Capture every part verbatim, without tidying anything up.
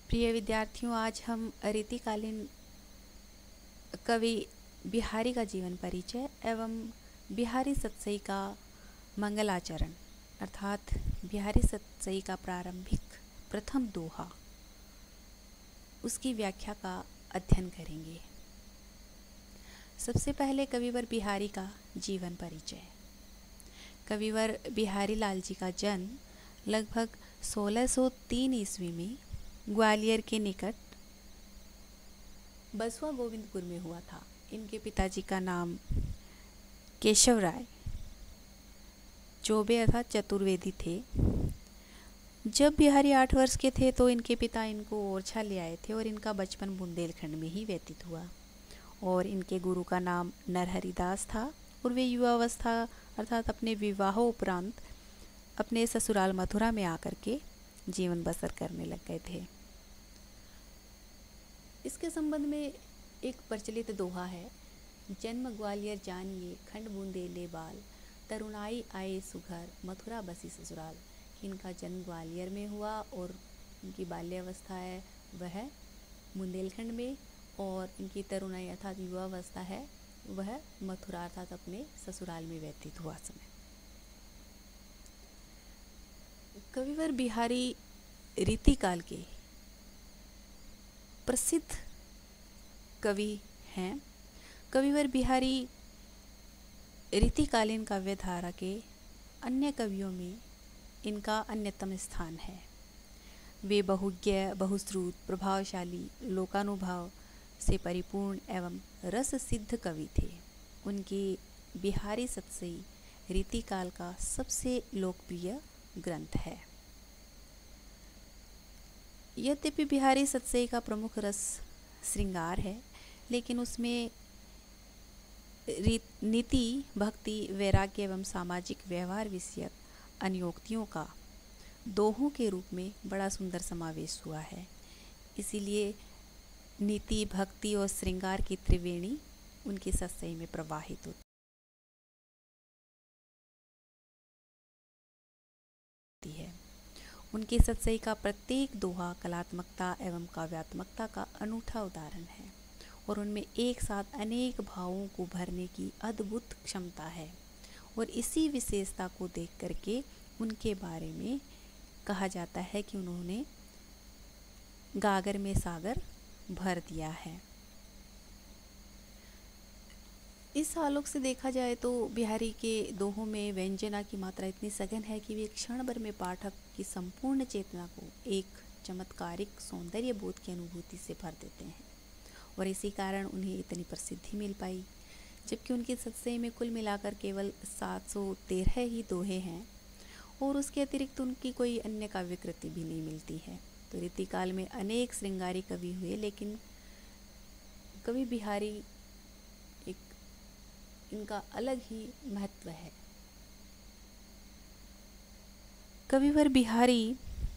प्रिय विद्यार्थियों, आज हम रीतिकालीन कवि बिहारी का जीवन परिचय एवं बिहारी सतसई का मंगलाचरण अर्थात बिहारी सतसई का प्रारंभिक प्रथम दोहा, उसकी व्याख्या का अध्ययन करेंगे। सबसे पहले कविवर बिहारी का जीवन परिचय। कविवर बिहारी लाल जी का जन्म लगभग सोलह सौ तीन ईस्वी में ग्वालियर के निकट बसवा गोविंदपुर में हुआ था। इनके पिताजी का नाम केशव राय चौबे अर्थात चतुर्वेदी थे। जब बिहारी आठ वर्ष के थे तो इनके पिता इनको ओरछा ले आए थे और इनका बचपन बुंदेलखंड में ही व्यतीत हुआ। और इनके गुरु का नाम नरहरिदास था और वे युवावस्था अर्थात अपने विवाह उपरांत अपने ससुराल मथुरा में आकर के जीवन बसर करने लग गए थे। इसके संबंध में एक प्रचलित दोहा है। जन्म ग्वालियर जानिए खंड बूंदेले बाल, तरुणाई आए सुघर मथुरा बसी ससुराल। इनका जन्म ग्वालियर में हुआ और इनकी बाल्यावस्था है वह बुंदेलखंड में और इनकी तरुणाई अर्थात युवावस्था है वह मथुरा अर्थात अपने ससुराल में व्यतीत हुआ समय। कविवर बिहारी रीतिकाल के प्रसिद्ध कवि हैं। कविवर बिहारी रीतिकालीन काव्य धारा के अन्य कवियों में इनका अन्यतम स्थान है। वे बहुज्ञ, बहुश्रुत, प्रभावशाली, लोकानुभाव से परिपूर्ण एवं रस सिद्ध कवि थे। उनकी बिहारी सतसई रीतिकाल का सबसे लोकप्रिय ग्रंथ है। यद्यपि बिहारी सतसई का प्रमुख रस श्रृंगार है, लेकिन उसमें नीति, भक्ति, वैराग्य एवं सामाजिक व्यवहार विषयक अन्योक्तियों का दोहों के रूप में बड़ा सुंदर समावेश हुआ है। इसीलिए नीति, भक्ति और श्रृंगार की त्रिवेणी उनकी सतसई में प्रवाहित होती है। उनकी सतसई का प्रत्येक दोहा कलात्मकता एवं काव्यात्मकता का अनूठा उदाहरण है और उनमें एक साथ अनेक भावों को भरने की अद्भुत क्षमता है। और इसी विशेषता को देख करके उनके बारे में कहा जाता है कि उन्होंने गागर में सागर भर दिया है। इस आलोक से देखा जाए तो बिहारी के दोहों में व्यंजना की मात्रा इतनी सघन है कि वे क्षण भर में पाठक की संपूर्ण चेतना को एक चमत्कारिक सौंदर्य बोध की अनुभूति से भर देते हैं और इसी कारण उन्हें इतनी प्रसिद्धि मिल पाई। जबकि उनकी सतसई में कुल मिलाकर केवल सात सौ तेरह ही दोहे हैं और उसके अतिरिक्त उनकी कोई अन्य काव्य कृति भी नहीं मिलती है। तो रीतिकाल में अनेक श्रृंगारी कवि हुए, लेकिन कवि बिहारी एक इनका अलग ही महत्व है। कविवर बिहारी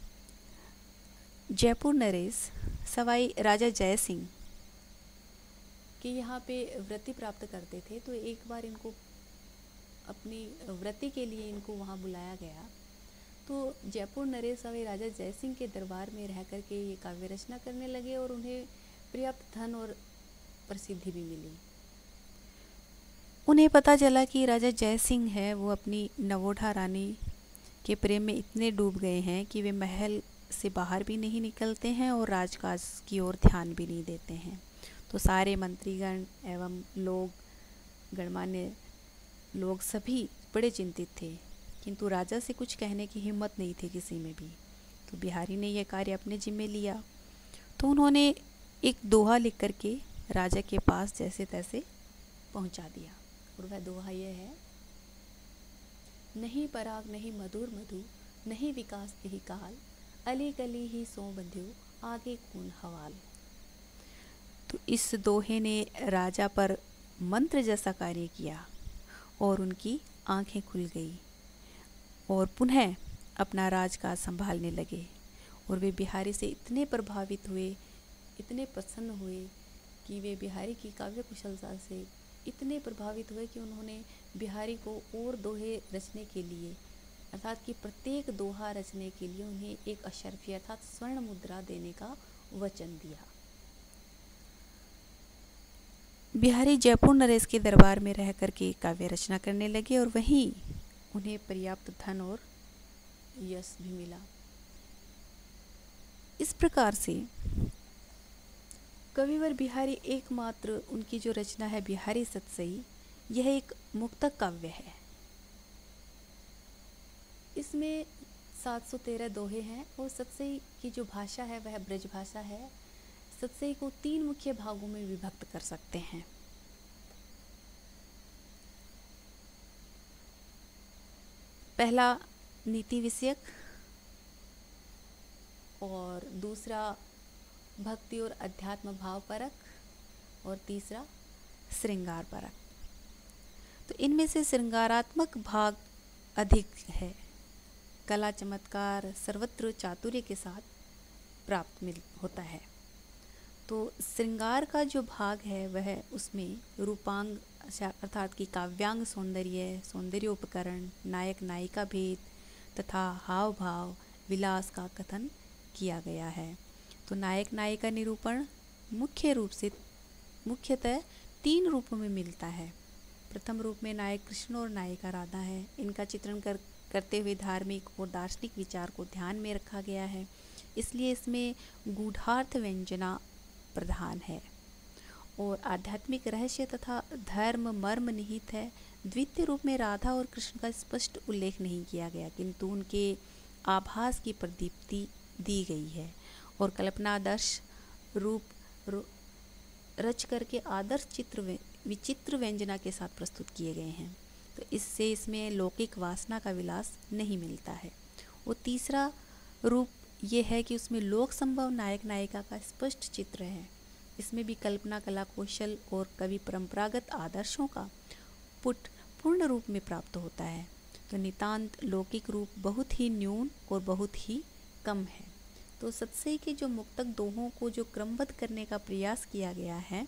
जयपुर नरेश सवाई राजा जय सिंह के यहाँ पे वृत्ति प्राप्त करते थे। तो एक बार इनको अपनी वृत्ति के लिए इनको वहाँ बुलाया गया। तो जयपुर नरेश सवाई राजा जय सिंह के दरबार में रह कर के ये काव्य रचना करने लगे और उन्हें पर्याप्त धन और प्रसिद्धि भी मिली। उन्हें पता चला कि राजा जय सिंह है वो अपनी नवोढ़ा रानी के प्रेम में इतने डूब गए हैं कि वे महल से बाहर भी नहीं निकलते हैं और राजकाज की ओर ध्यान भी नहीं देते हैं। तो सारे मंत्रीगण एवं लोग, गणमान्य लोग सभी बड़े चिंतित थे, किंतु राजा से कुछ कहने की हिम्मत नहीं थी किसी में भी। तो बिहारी ने यह कार्य अपने जिम्मे लिया। तो उन्होंने एक दोहा लिख करके राजा के पास जैसे तैसे पहुंचा दिया और वह दोहा यह है। नहीं पराग नहीं मधुर मधु, नहीं विकास यही काल, अली गली ही सो बंध्यो आगे कौन हवाल। तो इस दोहे ने राजा पर मंत्र जैसा कार्य किया और उनकी आंखें खुल गई और पुनः अपना राजकाज संभालने लगे। और वे बिहारी से इतने प्रभावित हुए, इतने प्रसन्न हुए कि वे बिहारी की काव्य कुशलता से इतने प्रभावित हुए कि उन्होंने बिहारी को और दोहे रचने के लिए अर्थात कि प्रत्येक दोहा रचने के लिए उन्हें एक अशर्फी अर्थात स्वर्ण मुद्रा देने का वचन दिया। बिहारी जयपुर नरेश के दरबार में रह करके काव्य रचना करने लगे और वहीं उन्हें पर्याप्त धन और यश भी मिला। इस प्रकार से कविवर बिहारी एकमात्र उनकी जो रचना है बिहारी सतसई, यह एक मुक्तक काव्य है। इसमें सात सौ तेरह दोहे हैं और सतसई की जो भाषा है वह ब्रज भाषा है। सतसई को तीन मुख्य भागों में विभक्त कर सकते हैं। पहला नीति विषयक, और दूसरा भक्ति और अध्यात्म भाव परक, और तीसरा श्रृंगार परक। तो इनमें से श्रृंगारात्मक भाग अधिक है। कला चमत्कार सर्वत्र चातुर्य के साथ प्राप्त मिल होता है। तो श्रृंगार का जो भाग है वह उसमें रूपांग अर्थात कि काव्यांग सौंदर्य, सौंदर्य उपकरण, नायक नायिका भेद तथा हाव भाव विलास का कथन किया गया है। तो नायक नायिका निरूपण मुख्य रूप से मुख्यतः तीन रूपों में मिलता है। प्रथम रूप में नायक कृष्ण और नायिका राधा है। इनका चित्रण कर करते हुए धार्मिक और दार्शनिक विचार को ध्यान में रखा गया है, इसलिए इसमें गूढ़ार्थ व्यंजना प्रधान है और आध्यात्मिक रहस्य तथा धर्म मर्म निहित है। द्वितीय रूप में राधा और कृष्ण का स्पष्ट उल्लेख नहीं किया गया, किंतु उनके आभास की प्रदीप्ति दी गई है और कल्पनादर्श रूप रच करके आदर्श चित्र विचित्र व्यंजना के साथ प्रस्तुत किए गए हैं। तो इससे इसमें लौकिक वासना का विलास नहीं मिलता है। और तीसरा रूप ये है कि उसमें लोक संभव नायक नायिका का स्पष्ट चित्र है। इसमें भी कल्पना कला कौशल और कवि परंपरागत आदर्शों का पुट पूर्ण रूप में प्राप्त होता है। तो नितांत लौकिक रूप बहुत ही न्यून और बहुत ही कम है। तो सतसई के जो मुक्तक दोहों को जो क्रमबद्ध करने का प्रयास किया गया है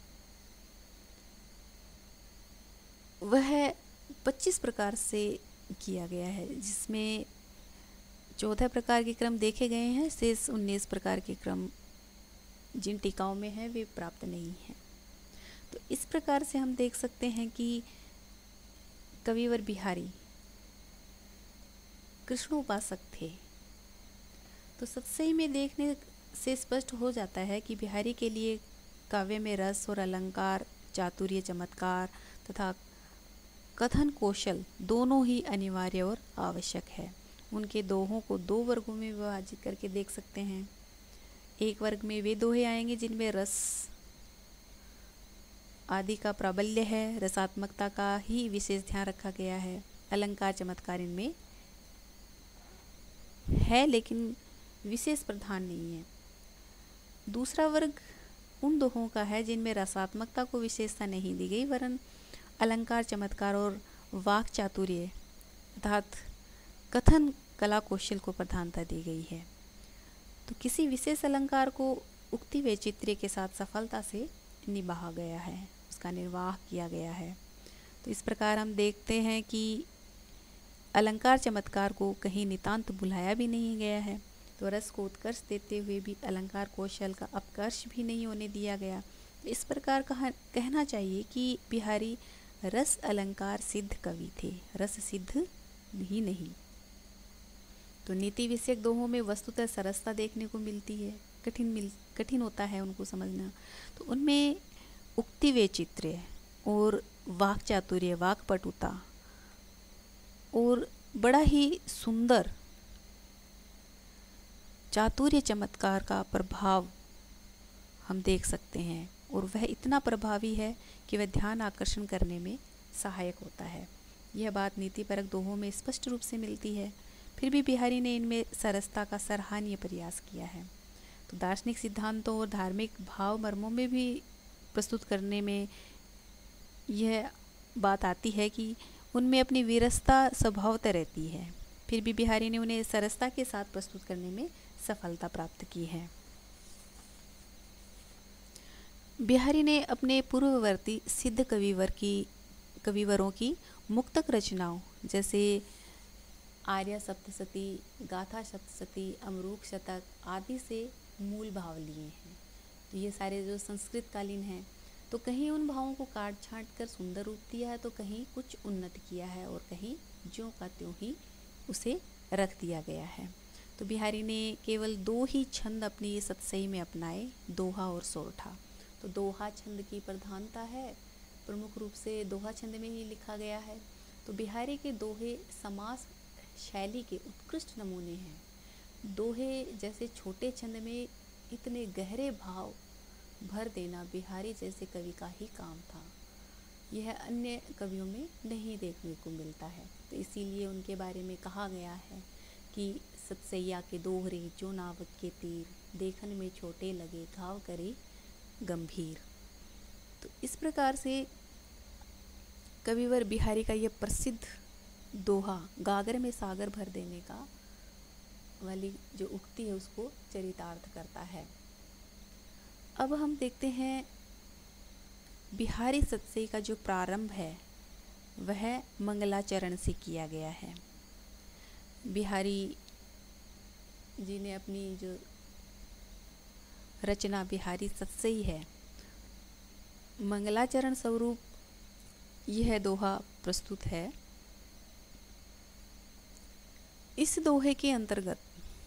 वह पच्चीस प्रकार से किया गया है, जिसमें चौदह प्रकार के क्रम देखे गए हैं। शेष उन्नीस प्रकार के क्रम जिन टीकाओं में है वे प्राप्त नहीं हैं। तो इस प्रकार से हम देख सकते हैं कि कविवर बिहारी कृष्णोपासक थे। तो सतसई में देखने से स्पष्ट हो जाता है कि बिहारी के लिए काव्य में रस और अलंकार, चातुर्य, चमत्कार तथा कथन कौशल दोनों ही अनिवार्य और आवश्यक है। उनके दोहों को दो वर्गों में विभाजित करके देख सकते हैं। एक वर्ग में वे दोहे आएंगे जिनमें रस आदि का प्राबल्य है, रसात्मकता का ही विशेष ध्यान रखा गया है। अलंकार चमत्कार इनमें है लेकिन विशेष प्रधान नहीं है। दूसरा वर्ग उन दोहों का है जिनमें रसात्मकता को विशेषता नहीं दी गई, वरन अलंकार चमत्कार और वाक चातुर्य अर्थात कथन कला कौशल को प्रधानता दी गई है। तो किसी विशेष अलंकार को उक्ति वैचित्र्य के साथ सफलता से निभाया गया है, उसका निर्वाह किया गया है। तो इस प्रकार हम देखते हैं कि अलंकार चमत्कार को कहीं नितांत बुलाया भी नहीं गया है, तो रस को उत्कर्ष देते हुए भी अलंकार कौशल का अपकर्ष भी नहीं होने दिया गया। तो इस प्रकार कहा कहना चाहिए कि बिहारी रस अलंकार सिद्ध कवि थे, रस सिद्ध ही नहीं। तो नीति विषयक दोहों में वस्तुतः सरसता देखने को मिलती है, कठिन मिल कठिन होता है उनको समझना। तो उनमें उक्ति वैचित्र्य और वाक चातुर्य, वाकपटुता और बड़ा ही सुंदर चातुर्य चमत्कार का प्रभाव हम देख सकते हैं और वह इतना प्रभावी है कि वह ध्यान आकर्षण करने में सहायक होता है। यह बात नीतिपरक दोहों में स्पष्ट रूप से मिलती है। फिर भी बिहारी ने इनमें सरसता का सराहनीय प्रयास किया है। तो दार्शनिक सिद्धांतों और धार्मिक भाव मर्मों में भी प्रस्तुत करने में यह बात आती है कि उनमें अपनी वीरता स्वभावतः रहती है। फिर भी बिहारी ने उन्हें सरसता के साथ प्रस्तुत करने में सफलता प्राप्त की है। बिहारी ने अपने पूर्ववर्ती सिद्ध कविवर की कविवरों की मुक्तक रचनाओं जैसे आर्या सप्तशती, गाथा सप्तशती, अमरूक शतक आदि से मूल भाव लिए हैं। तो ये सारे जो संस्कृत कालीन हैं, तो कहीं उन भावों को काट छांट कर सुंदर रूप दिया है, तो कहीं कुछ उन्नत किया है और कहीं ज्यों का त्यों ही उसे रख दिया गया है। तो बिहारी ने केवल दो ही छंद अपनी ये सतसई में अपनाए, दोहा और सोरठा। तो दोहा छंद की प्रधानता है, प्रमुख रूप से दोहा छंद में ही लिखा गया है। तो बिहारी के दोहे समास शैली के उत्कृष्ट नमूने हैं। दोहे जैसे छोटे छंद में इतने गहरे भाव भर देना बिहारी जैसे कवि का ही काम था। यह अन्य कवियों में नहीं देखने को मिलता है। तो इसीलिए उनके बारे में कहा गया है कि सतसैया के दोहरे जो नावक के तीर, देखन में छोटे लगे घाव करे गंभीर। तो इस प्रकार से कविवर बिहारी का यह प्रसिद्ध दोहा गागर में सागर भर देने का वाली जो उक्ति है उसको चरितार्थ करता है। अब हम देखते हैं बिहारी सतसई का जो प्रारंभ है वह मंगलाचरण से किया गया है। बिहारी जी ने अपनी जो रचना बिहारी सतसई है, मंगलाचरण स्वरूप यह दोहा प्रस्तुत है। इस दोहे के अंतर्गत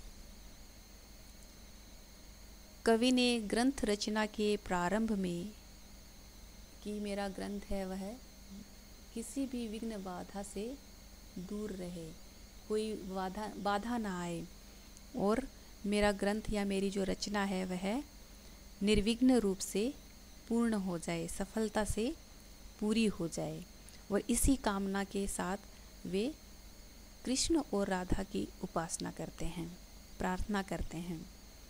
कवि ने ग्रंथ रचना के प्रारंभ में कि मेरा ग्रंथ है वह किसी भी विघ्न बाधा से दूर रहे, कोई बाधा बाधा ना आए और मेरा ग्रंथ या मेरी जो रचना है वह निर्विघ्न रूप से पूर्ण हो जाए, सफलता से पूरी हो जाए। और इसी कामना के साथ वे कृष्ण और राधा की उपासना करते हैं, प्रार्थना करते हैं।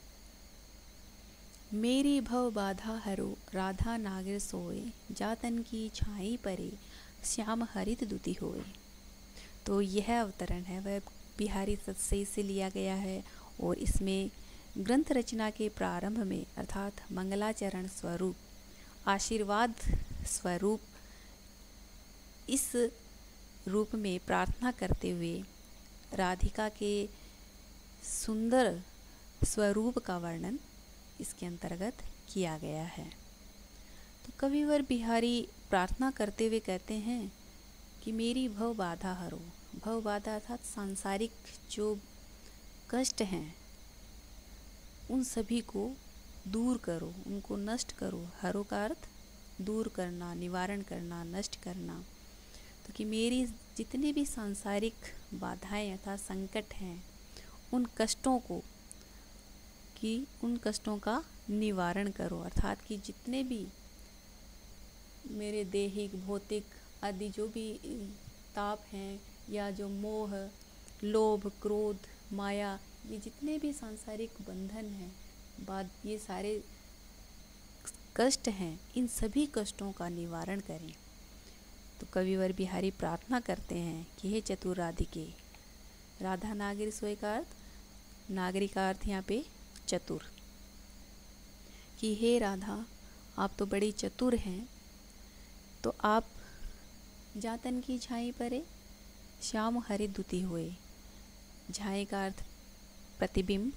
मेरी भव बाधा हरो राधा नागिर सोए, जातन की छाई परे श्याम हरित दुति होए। तो यह अवतरण है वह बिहारी सतसई से लिया गया है और इसमें ग्रंथ रचना के प्रारंभ में अर्थात मंगलाचरण स्वरूप, आशीर्वाद स्वरूप इस रूप में प्रार्थना करते हुए राधिका के सुंदर स्वरूप का वर्णन इसके अंतर्गत किया गया है। तो कविवर बिहारी प्रार्थना करते हुए कहते हैं कि मेरी भव बाधा हरो। भव बाधा अर्थात सांसारिक जो कष्ट हैं उन सभी को दूर करो, उनको नष्ट करो। हरो का अर्थ दूर करना, निवारण करना, नष्ट करना। तो कि मेरी जितने भी सांसारिक बाधाएं अर्थात संकट हैं उन कष्टों को कि उन कष्टों का निवारण करो, अर्थात कि जितने भी मेरे देहिक भौतिक आदि जो भी ताप हैं या जो मोह, लोभ, क्रोध, माया, ये जितने भी सांसारिक बंधन हैं, बाद ये सारे कष्ट हैं, इन सभी कष्टों का निवारण करें। तो कविवर बिहारी प्रार्थना करते हैं कि हे चतुर राधिके, राधा नागिर सोए का अर्थ, नागरी का अर्थ यहाँ पे चतुर, कि हे राधा आप तो बड़ी चतुर हैं, तो आप जातन की छाई परे श्याम हरित दुति होए। छाई का अर्थ प्रतिबिंब,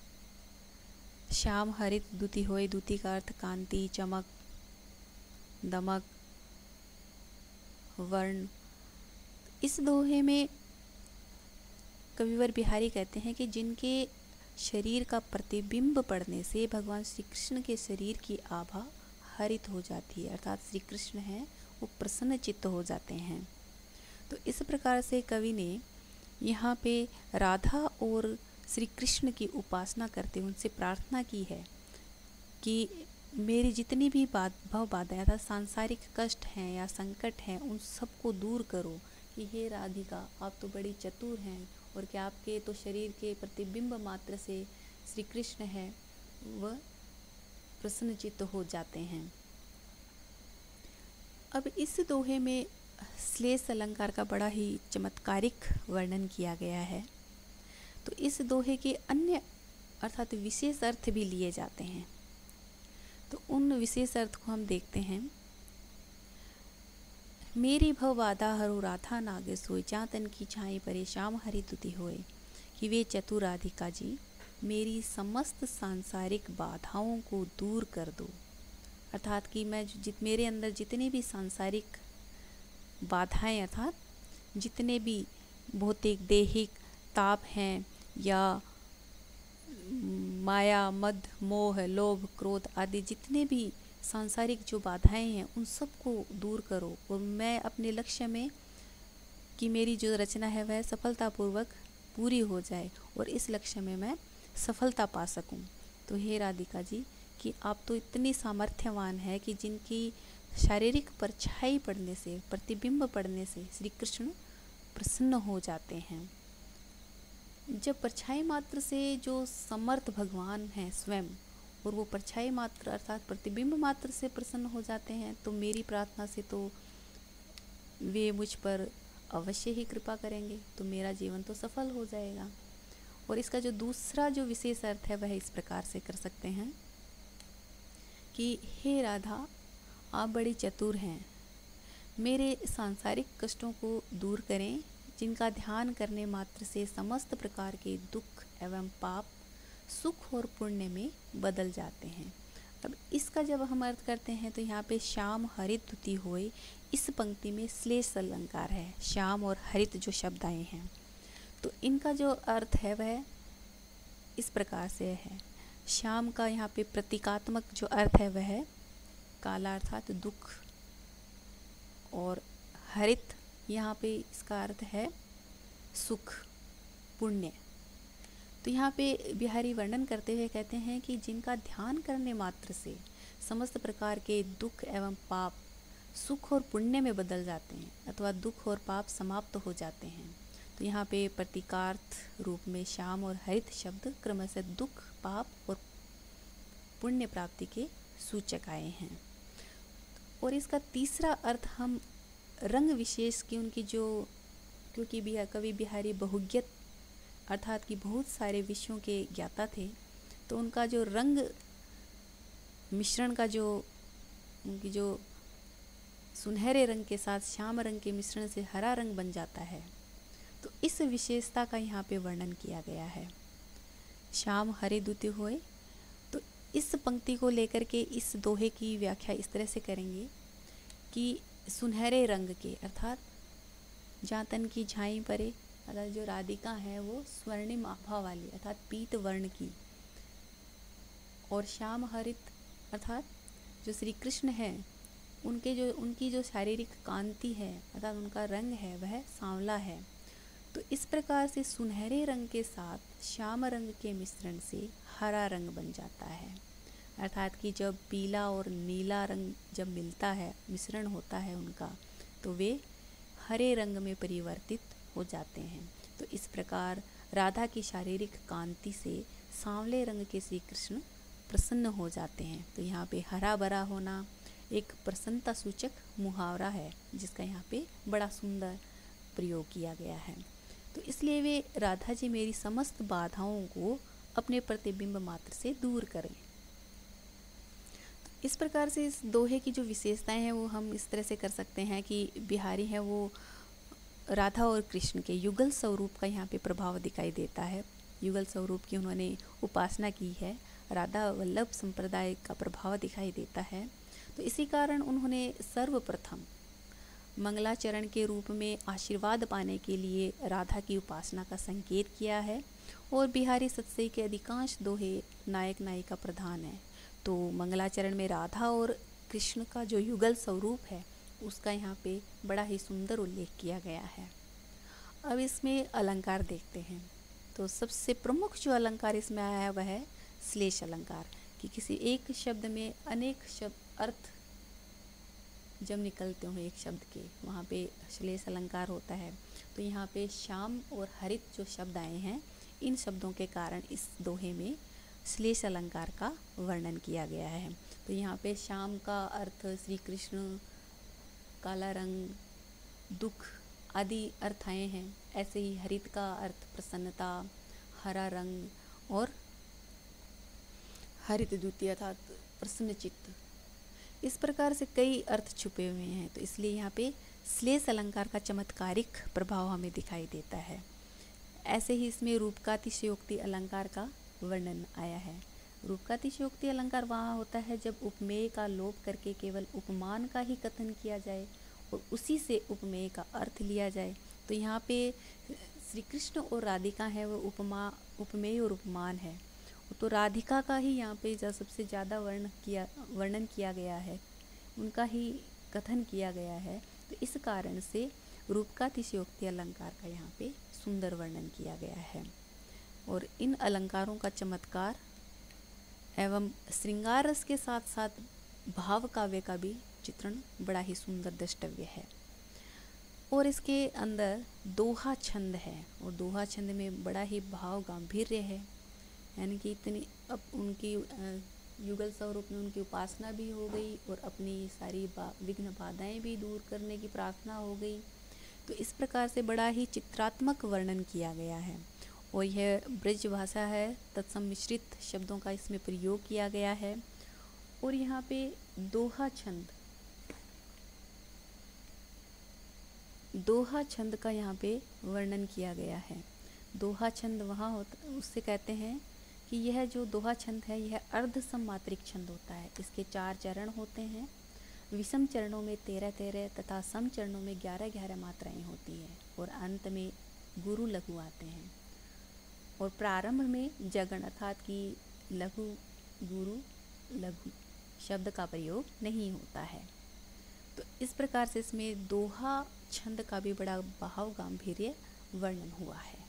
श्याम हरित दुति होए, दुति का अर्थ कांति, चमक, दमक, वर्ण। इस दोहे में कविवर बिहारी कहते हैं कि जिनके शरीर का प्रतिबिंब पड़ने से भगवान श्री कृष्ण के शरीर की आभा हरित हो जाती है, अर्थात श्री कृष्ण हैं वो प्रसन्न चित्त हो जाते हैं। तो इस प्रकार से कवि ने यहाँ पे राधा और श्री कृष्ण की उपासना करते उनसे प्रार्थना की है कि मेरी जितनी भी बात भव बाधाएं अर्थात सांसारिक कष्ट हैं या संकट हैं उन सबको दूर करो। कि हे राधिका आप तो बड़ी चतुर हैं और क्या आपके तो शरीर के प्रतिबिंब मात्र से श्री कृष्ण है वह प्रसन्नचित्त हो जाते हैं। अब इस दोहे में श्लेष अलंकार का बड़ा ही चमत्कारिक वर्णन किया गया है। तो इस दोहे के अन्य अर्थात विशेष अर्थ भी लिए जाते हैं। तो उन विशेष अर्थ को हम देखते हैं। मेरी भव बाधा हरो राधा नागे सोए, जातन की छाई परे श्याम हरि तुति होए। कि वे चतुर राधिका जी मेरी समस्त सांसारिक बाधाओं को दूर कर दो। अर्थात कि मैं जित मेरे अंदर जितने भी सांसारिक बाधाएं अर्थात जितने भी भौतिक देहिक ताप हैं या माया मद मोह लोभ क्रोध आदि जितने भी सांसारिक जो बाधाएं हैं उन सब को दूर करो और मैं अपने लक्ष्य में कि मेरी जो रचना है वह सफलतापूर्वक पूरी हो जाए और इस लक्ष्य में मैं सफलता पा सकूं। तो हे राधिका जी कि आप तो इतनी सामर्थ्यवान है कि जिनकी शारीरिक परछाई पड़ने से प्रतिबिंब पड़ने से श्री कृष्ण प्रसन्न हो जाते हैं। जब परछाई मात्र से जो समर्थ भगवान हैं स्वयं और वो परछाई मात्र अर्थात प्रतिबिंब मात्र से प्रसन्न हो जाते हैं तो मेरी प्रार्थना से तो वे मुझ पर अवश्य ही कृपा करेंगे, तो मेरा जीवन तो सफल हो जाएगा। और इसका जो दूसरा जो विशेष अर्थ है वह इस प्रकार से कर सकते हैं कि हे राधा आप बड़ी चतुर हैं, मेरे सांसारिक कष्टों को दूर करें जिनका ध्यान करने मात्र से समस्त प्रकार के दुख एवं पाप सुख और पुण्य में बदल जाते हैं। अब इसका जब हम अर्थ करते हैं तो यहाँ पे श्याम हरित द्युति होए इस पंक्ति में श्लेष अलंकार है। श्याम और हरित जो शब्द आए हैं तो इनका जो अर्थ है वह इस प्रकार से है। श्याम का यहाँ पे प्रतीकात्मक जो अर्थ है वह काला अर्थात दुख और हरित यहाँ पे इसका अर्थ है सुख पुण्य। तो यहाँ पे बिहारी वर्णन करते हुए कहते हैं कि जिनका ध्यान करने मात्र से समस्त प्रकार के दुख एवं पाप सुख और पुण्य में बदल जाते हैं अथवा दुख और पाप समाप्त हो जाते हैं। तो यहाँ पे प्रतीकार्थ रूप में श्याम और हरित शब्द क्रमशः दुख पाप और पुण्य प्राप्ति के सूचक आए हैं। और इसका तीसरा अर्थ हम रंग विशेष की उनकी जो क्योंकि बिहा कवि बिहारी बहुज्ञत अर्थात कि बहुत सारे विषयों के ज्ञाता थे तो उनका जो रंग मिश्रण का जो उनकी जो सुनहरे रंग के साथ श्याम रंग के मिश्रण से हरा रंग बन जाता है तो इस विशेषता का यहाँ पे वर्णन किया गया है। श्याम हरे द्युति होए, तो इस पंक्ति को लेकर के इस दोहे की व्याख्या इस तरह से करेंगे कि सुनहरे रंग के अर्थात जहाँ तन की झाई परे अर्थात जो राधिका है वो स्वर्णिम आभा वाली अर्थात पीत वर्ण की, और श्याम हरित अर्थात जो श्री कृष्ण है उनके जो उनकी जो शारीरिक कांति है अर्थात उनका रंग है वह सांवला है। तो इस प्रकार से सुनहरे रंग के साथ श्याम रंग के मिश्रण से हरा रंग बन जाता है। अर्थात कि जब पीला और नीला रंग जब मिलता है मिश्रण होता है उनका तो वे हरे रंग में परिवर्तित हो जाते हैं। तो इस प्रकार राधा की शारीरिक कांति से सांवले रंग के श्री कृष्ण प्रसन्न हो जाते हैं। तो यहाँ पे हरा भरा होना एक प्रसन्नता सूचक मुहावरा है जिसका यहाँ पे बड़ा सुंदर प्रयोग किया गया है। तो इसलिए वे राधा जी मेरी समस्त बाधाओं को अपने प्रतिबिंब मात्र से दूर करें। इस प्रकार से इस दोहे की जो विशेषताएं हैं वो हम इस तरह से कर सकते हैं कि बिहारी है वो राधा और कृष्ण के युगल स्वरूप का यहाँ पे प्रभाव दिखाई देता है। युगल स्वरूप की उन्होंने उपासना की है, राधा वल्लभ संप्रदाय का प्रभाव दिखाई देता है। तो इसी कारण उन्होंने सर्वप्रथम मंगलाचरण के रूप में आशीर्वाद पाने के लिए राधा की उपासना का संकेत किया है। और बिहारी सत्सई के अधिकांश दोहे नायक नायिका प्रधान है। तो मंगलाचरण में राधा और कृष्ण का जो युगल स्वरूप है उसका यहाँ पे बड़ा ही सुंदर उल्लेख किया गया है। अब इसमें अलंकार देखते हैं। तो सबसे प्रमुख जो अलंकार इसमें आया है वह है श्लेष अलंकार, कि किसी एक शब्द में अनेक शब्द अर्थ जब निकलते हो एक शब्द के वहाँ पे श्लेष अलंकार होता है। तो यहाँ पे श्याम और हरित जो शब्द आए हैं इन शब्दों के कारण इस दोहे में श्लेष अलंकार का वर्णन किया गया है। तो यहाँ पे श्याम का अर्थ श्री कृष्ण, काला रंग, दुख आदि अर्थ आए हैं। ऐसे ही हरित का अर्थ प्रसन्नता, हरा रंग और हरित द्युति अर्थात प्रसन्न चित्त। इस प्रकार से कई अर्थ छुपे हुए हैं। तो इसलिए यहाँ पे श्लेष अलंकार का चमत्कारिक प्रभाव हमें दिखाई देता है। ऐसे ही इसमें रूपकातिशयोक्ति अलंकार का वर्णन आया है। रूप का अतिशयोक्ति अलंकार वहाँ होता है जब उपमेय का लोप करके केवल उपमान का ही कथन किया जाए और उसी से उपमेय का अर्थ लिया जाए। तो यहाँ पे श्री कृष्ण और राधिका है वो उपमा उपमेय और उपमान है। तो राधिका का ही यहाँ पे जो सबसे ज़्यादा वर्ण किया वर्णन किया गया है, उनका ही कथन किया गया है। तो इस कारण से रूप का अतिशयोक्ति अलंकार का यहाँ पे सुंदर वर्णन किया गया है। और इन अलंकारों का चमत्कार एवं श्रृंगार रस के साथ साथ भाव काव्य का भी चित्रण बड़ा ही सुंदर द्रष्टव्य है। और इसके अंदर दोहा छंद है और दोहा छंद में बड़ा ही भाव गांभीर्य है, यानी कि इतनी अब उनकी युगल स्वरूप में उनकी उपासना भी हो गई और अपनी सारी बा, विघ्न बाधाएं भी दूर करने की प्रार्थना हो गई। तो इस प्रकार से बड़ा ही चित्रात्मक वर्णन किया गया है और यह ब्रज भाषा है, तत्समिश्रित शब्दों का इसमें प्रयोग किया गया है। और यहाँ पे दोहा छंद दोहा छंद का यहाँ पे वर्णन किया गया है। दोहा छंद वहाँ होता उससे कहते हैं कि यह जो दोहा छंद है यह अर्ध सममात्रिक छंद होता है। इसके चार चरण होते हैं। विषम चरणों में तेरह तेरह तथा सम चरणों में ग्यारह ग्यारह मात्राएं होती हैं और अंत में गुरु लघु आते हैं। और प्रारंभ में जगन अर्थात कि लघु गुरु लघु शब्द का प्रयोग नहीं होता है। तो इस प्रकार से इसमें दोहा छंद का भी बड़ा भाव गांभीर्य वर्णन हुआ है।